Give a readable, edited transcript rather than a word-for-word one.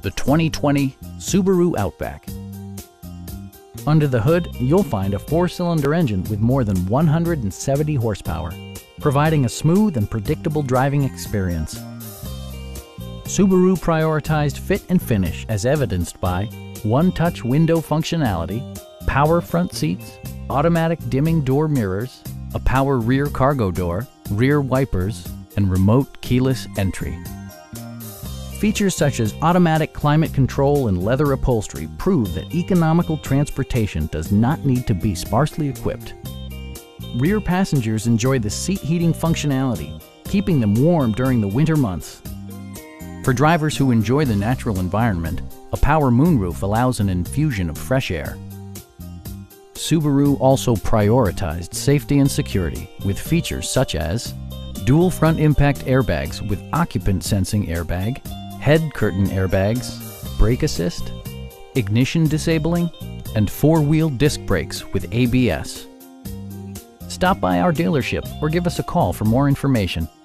the 2020 Subaru Outback. Under the hood, you'll find a 4-cylinder engine with more than 170 horsepower, providing a smooth and predictable driving experience. Subaru prioritized fit and finish as evidenced by one-touch window functionality, power front seats, automatic dimming door mirrors, a power rear cargo door, rear wipers, and remote keyless entry. Features such as automatic climate control and leather upholstery prove that economical transportation does not need to be sparsely equipped. Rear passengers enjoy the seat heating functionality, keeping them warm during the winter months. For drivers who enjoy the natural environment, a power moonroof allows an infusion of fresh air. Subaru also prioritized safety and security with features such as dual front impact airbags with occupant sensing airbag, head curtain airbags, brake assist, ignition disabling, and 4-wheel disc brakes with ABS. Stop by our dealership or give us a call for more information.